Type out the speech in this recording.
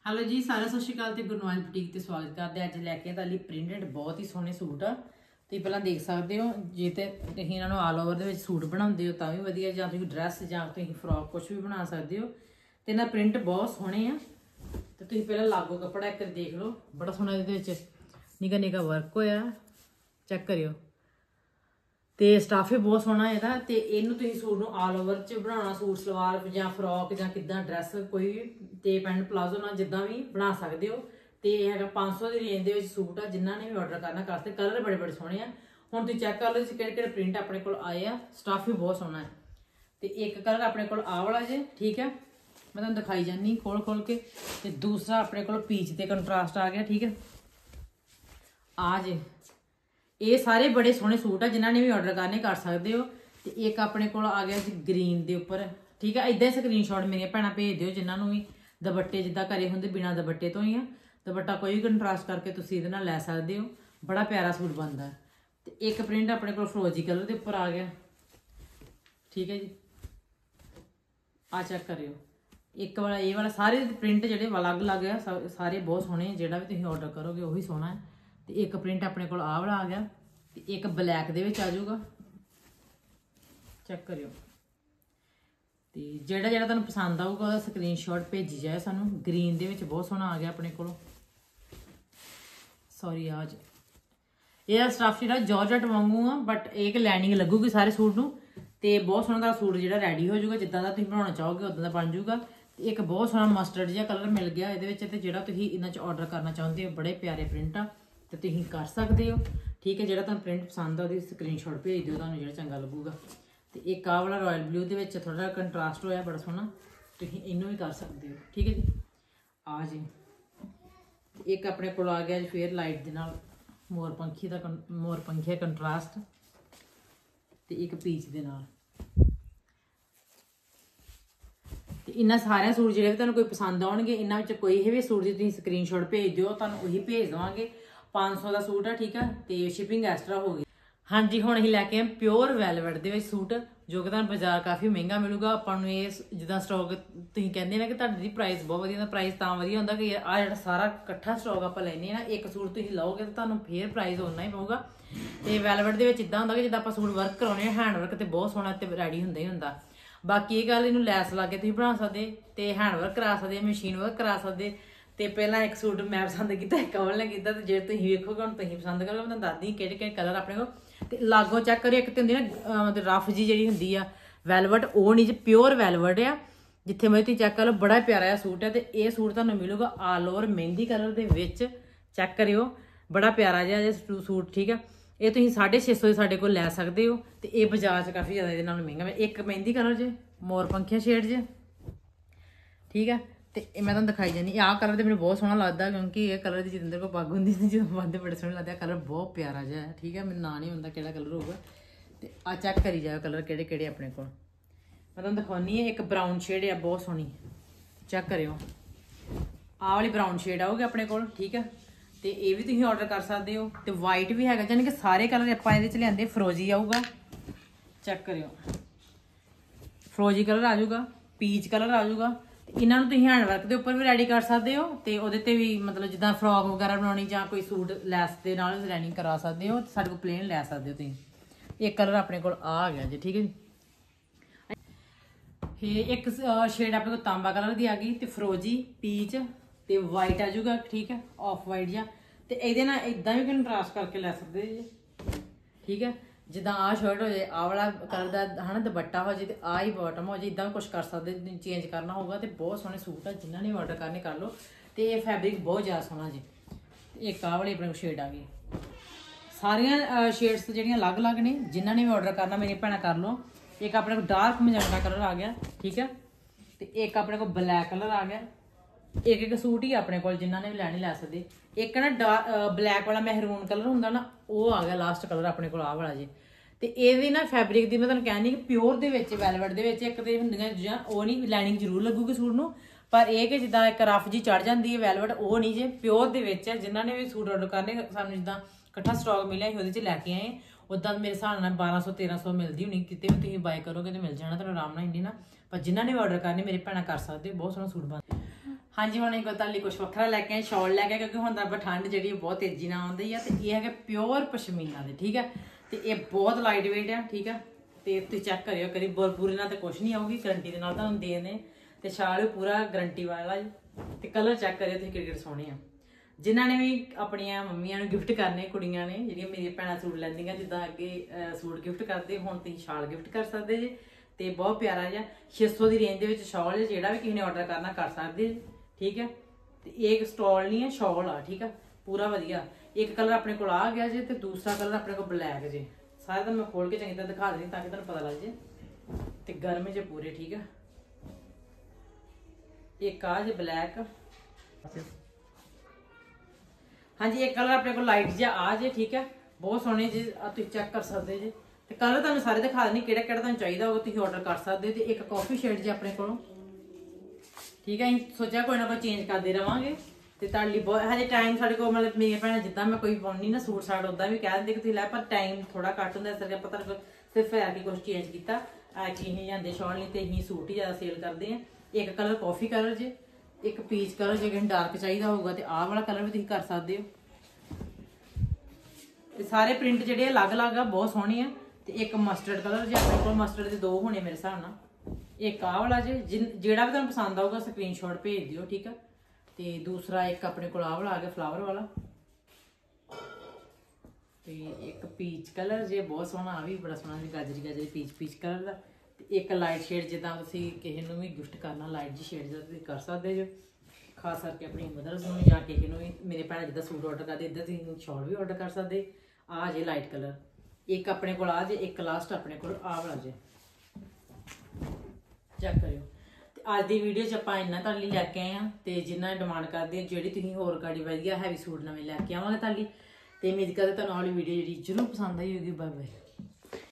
Hello जी सारा सत श्री अकाल। गुरनवाज बुटीक ते स्वागत करते। अज लैके ताली प्रिंटेड बहुत ही सोहने सूट आ। तुसीं पहला देख सकते हो जे तो तुसीं इन्हां नूं ऑल ओवर दे विच सूट बनाउंदे हो तां भी वधिया, जां तुसीं ड्रैस जां तुसीं फ्रॉक कुछ भी बना सकते हो। ते इन्हां प्रिंट बहुत सोहने आ। ते तुसीं पहला लागो कपड़ा एक देख लो, बड़ा सोहना इहदे विच निक्का निक्का वर्क होया, चेक करियो। तो स्टफ भी बहुत सोहना है। तो इनू तुम सूट नूं ऑल ओवर च बनाना, सूट सलवार जां फ्रॉक जां किदां ड्रैस कोई भी ते पैंट प्लाजो ना जिद्दां भी बना सकते हो। तो यह है 500 की रेंज के सूट आ। जिन्हों ने भी ऑर्डर करना कर सकते। कलर बड़े बड़े सोहने आ। हुण तुसीं चैक कर लो कि प्रिंट अपने को आए आ। स्टफ भी बहुत सोहना है। तो एक कलर अपने को आ वाला जे, ठीक है, मैं तुहानूं दिखाई जानी खोल खोल के। तो दूसरा अपने को पीच ते कंट्रास्ट आ गया, ठीक है। आ जे ये सारे बड़े सोहने सूट आ, जिन्होंने भी ऑर्डर करने कर सकते हो। तो एक अपने को आ गया जी ग्रीन के उपर, ठीक है। इदा स्क्रीनशॉट मेरिया भैन भेज दिओ जिन्होंने भी दुपट्टे जिद्दां घरे होंदे बिना दुपट्टे तो ही आ। दुपट्टा कोई भी कंट्रास्ट करके तुसीं इहदे नाल लै सकदे हो। बड़ा प्यारा सूट बनता है। तो एक प्रिंट अपने को फिरोजी कलर के उपर आ गया, ठीक है जी। आ चेक करियो एक वाला ये वाला, सारे प्रिंट जिहड़े अलग अलग है, सारे बहुत सोहने। जिहड़ा भी तुसीं ऑर्डर करोगे वही सोहना है। तो एक प्रिंट अपने को आ वाला आ गया। तो एक ब्लैक दे विच आ जाऊगा, चेक करियो। तो जिहड़ा जिहड़ा तुहानूं पसंद आऊगा उसदा स्क्रीनशॉट भेजी जाए सानूं। ग्रीन दे विच बहुत सोहना आ गया अपने को। सॉरी आज यह स्टफ जिहड़ा जॉर्जेट वांगू आ, बट एक लाइनिंग लगूगी सारे सूट नूं। ते बहुत सोहना दा सूट जिहड़ा रेडी हो जाऊगा, जिद्दां दा तुसीं बनाउणा चाहोगे उदां दा बन जाऊगा। ते एक बहुत सोहना मस्टर्ड जिहा कलर मिल गया इहदे विच। ते जिहड़ा तुसीं इन्हां च ऑर्डर करना चाहुंदे हो, बड़े प्यारे प्रिंट आ, तो तुसीं कर सकते हो, ठीक है। जिहड़ा तुहानूं प्रिंट पसंद आ उसदी स्क्रीनशॉट भेज दिओ, तुहानूं जिहड़ा चंगा लगूगा। तो एक आ वाला रॉयल ब्लू दे विच थोड़ा कंट्रास्ट होया, बड़ा सोहना, तुसीं इनू भी कर सकते हो, ठीक है जी। आ जी एक अपने को आ गया जी फेयर लाइट दे नाल मोरपंखी का मोरपंखिया कंट्रास्ट। तो एक पीच दे नाल। तो इन्हां सारे सूट जिहड़े भी तुहानूं कोई पसंद आउणगे, इन्हां विच कोई भी सूट दी तुसीं स्क्रीनशॉट भेज दिओ, तुहानूं उही भेज देवांगे। 500 का सूट है, ठीक है। तो शिपिंग एक्सट्रा होगी। हाँ जी हुण असीं लैके आए प्योर वैलवेट दे विच सूट, जो कि तुहानूं बाजार काफ़ी महंगा मिलूगा। आपां नूं ये जिद्दां स्टॉक तुसीं कहंदे ना कि तुहाडी प्राइस बहुत वधिया, प्राइस तां वधिया हुंदा कि आ जिहड़ा सारा इकट्ठा स्टॉक आपां लैने ना, एक सूट तुसीं लओगे तो तुहानूं फेयर प्राइस उन्ना ही पऊगा। तो वैलवेट दे विच इदां हुंदा कि जिद्दां आपां सूट वर्क कराउने हैंड वर्क ते बहुत सोहना ते रेडी हुंदा ही हुंदा। बाकी ये गल इनू लैस ला के तुसीं बना सकदे, ते हैंड वर्क करा सकदे, मशीन वर्क करा सकदे। तो पहला एक सूट मैं पसंद किया, एक अमल ने किया। तो जे तुसीं वेखोगे हुण तुसीं पसंद करोगे, मैं तुहानूं दसदी किहड़े कलर अपने को। तो लागों चेक करियो, एक तो हुंदी ना मतलब रफ जी जिहड़ी हुंदी आ वैलवेट, ओह नहीं जी प्योर वैलवेट आ। जिथे मैं तुसीं चेक कर लो, बड़ा प्यारा जिहा सूट है। तो यह सूट तुहानूं मिलूगा ऑल ओवर मेहंदी कलर दे विच, चेक करियो बड़ा प्यारा जिहा सूट, ठीक है। ये तुसीं 650 दे साडे कोल लै सकदे हो। तो ये बाजार च काफ़ी ज़्यादा इहदे नालों महंगा। एक मेहंदी कलर जे मोरपंखिया शेड जे, ठीक है। तो मैं तुहानूं दिखाई जानी आह कलर तो मैंने बहुत सोहना लगता, क्योंकि ये कलर की जितेंद्र को पग होंदी जो पाते बड़े सोहने लगते। कलर बहुत प्यारा जिहा है, ठीक है। मैंने ना नहीं होंदा किहड़ा कलर होगा। तो आ चेक करी जाओ कलर किहड़े किहड़े अपने को। मैं तुहानूं दिखाउणी है एक ब्राउन शेड है बहुत सोहनी, चेक करियो। आह वाली ब्राउन शेड आऊगी अपने को, ठीक है। तो ये भी तुसीं ऑर्डर कर सकते हो। तो वाइट भी है, यानी कि सारे कलर आपां इहदे च लिआंदे। फिरोजी आऊगा, चेक करियो, फिरोजी कलर आ जाऊगा, पीच कलर आ जाऊगा। इन्हों तुम हैंड वर्क के उपर भी रेडी कर सकते हो। तो वो भी मतलब जिदा फ्रॉक वगैरह बनानी, जां कोई सूट लैस के नाल डिजाइनिंग करा सकते हो। साढ़े को प्लेन लै सकते हो तुम। एक कलर अपने को आ गया जी, ठीक है जी। एक शेड अपने को तांबा कलर की आ गई। तो फिरोजी, पीच तो वाइट आ जाऊगा, ठीक है, ऑफ वाइट जहा। तो ये ना इदा भी कंट्रास्ट करके लै सकते जी, ठीक है। जिदा आ शर्ट हो जाए, आ वाला कलर का है ना दुपट्टा हो जाए, तो आ ही बॉटम हो जाए, इदा भी कुछ कर सकते, चेंज करना होगा। तो बहुत सोहने सूट है, जिन्होंने भी ऑर्डर करने कर लो। तो ये फैब्रिक बहुत ज़्यादा सोहना जी। एक आ वाली अपने शेड आ गई। सारिया शेड्स जिहड़ियां अलग अलग ने, जिन्होंने भी ऑर्डर करना मेरी भैन कर लो। एक अपने को डार्क मजेंटा कलर आ गया, ठीक है। तो एक अपने को ब्लैक कलर आ गया। एक एक सूट ही अपने को जिन्होंने भी लैने लै सकते। एक ना ब्लैक वाला मैरून कलर होंदा ना, वो आ गया लास्ट कलर अपने को आ वाला जी। तो ये ना फैब्रिक की मैं तुहानूं कहनी कि प्योर दे विच वैलवेट दे विच एक तो हुंदियां चीज़ां वो नहीं, लाइनिंग जरूर लगूगी सूट नूं, पर यह कि जिद्दां एक रफ जी चढ़ जाती है वैलवेट, वो नहीं जे प्योर दे विच है। जिन्होंने भी सूट ऑर्डर करने, सानूं जिद्दां इकट्ठा स्टॉक मिलिया असीं उहदे च लैके आए। उदा मेरे हिसाब नाल 1200-1300 मिलती होनी, किते भी तुसीं बाय करोगे तो मिल जाना तुहानूं आराम नाल इंडी ना। पर जिन्होंने भी ऑर्डर करने मेरे भैणां कर सकते हो। बहुत सोहना सूट बन। हाँ जी हुण एक तुहाडे लई कुछ वखरा लैके आए शॉल लैके क्योंकि हुण तां ठंड जिहड़ी बहुत तेजी नाल आउंदी है ते ये है प्योर पशमीना दे ठीक है ते ये बहुत लाइट वेट है ठीक है ते तुसीं चैक करियो करी पूरे नाल ते कुछ नहीं आऊगी गारंटी दे नाल तुहानूं दे देने ते शाल भी पूरा गारंटी वाला जी ते कलर चैक करियो तुसीं किहड़े सोहणे आ जिन्होंने भी अपनिया मम्मिया गिफ्ट करने कुड़ियां ने जी मेरी भैन सूट लैंदियां जिदा अगे सूट गिफ्ट करते हुण तुसीं शाल गिफ्ट कर सकते जे ते बहुत प्यारा जिहा 600 की रेंज के शॉल है जिहड़ा भी किसी ने ऑर्डर करना कर सकते ठीक है ते एक स्टॉल नहीं है शॉल आ ठीक है पूरा वधिया एक कलर अपने को आ गया जे ते दूसरा कलर अपने को ब्लैक जे सारे तो मैं खोल के चंगी तरह दिखा देनी ताकि तुहानूं पता लग जाए ते गर्म जे पूरे ठीक है एक आ जे ब्लैक हाँ जी एक कलर अपने को लाइट जिहा आ जे ठीक है बहुत सोहने जी तुसीं चेक कर सकते जे ते कलर तुहानूं सारे दिखा देनी किहड़ा किहड़ा तुहानूं चाहिदा होगा तुसीं ऑर्डर कर सकते ते एक कॉफी शेड जे अपने को ठीक है असीं सोचा कोई ना कोई चेंज करते रहांगे ते तुहाडे लई बहुत हजे टाइम साडे कोल मतलब मेरी भैन जिद्दां मैं कोई पाउंदी ना सूट साट उदां भी कह दिंदे कि तुसीं लै पर टाइम थोड़ा घट्ट हुंदा इस करके पता सिर्फ है कि कुछ चेंज कीता कि असीं लिआंदे शॉल नहीं ते असीं सूट ही ज़्यादा सेल करते हैं एक कलर कॉफी कलर जे एक पीच कलर जे किसी डार्क चाहिए होगा तो आह वाला कलर भी तुसीं कर सकते हो ते सारे प्रिंट जिहड़े अलग अलग आ बहुत सोहणे आ ते एक मस्टर्ड कलर जे अपने कोल मस्टर्ड दे 2 होने मेरे हिसाब नाल एक आह वाला जे जेड़ा भी तुहानूं पसंद आऊगा स्क्रीनशॉट भेज दिओ ठीक है ते दूसरा एक अपने कोल आह वाला आ गया फ्लावर वाला ते एक पीच कलर जे बहुत सोहना आ भी बड़ा सोहना गाजरी गाजरी पीच पीच कलर दा एक लाइट शेड जिदा तुसीं किसी नूं भी गिफ्ट करना लाइट जी शेड तुसीं कर सकते जो खास करके अपनी मदर्स नूं या किसी नूं भी मेरे भैन जिद्दां सूट ऑर्डर करदे इधर तुसीं शॉल भी ऑर्डर कर सकते आ जे लाइट कलर एक अपने कोल आ जे एक लास्ट अपने कोल आ वाला जे चेक करियो ते अज दी वीडियो च आपां इन्ना तुहाडे लई लैके आए हां ते जिन्ना डिमांड करदे जेह्ड़ी तुसीं होर गाड़ी वधिया हैवी सूट नवें लैके आवांगे तुहाडे लई ते उम्मीद करदे तुहानूं आह्ली वीडियो जेह्ड़ी जरूर पसंद आई होगी बाय बाय।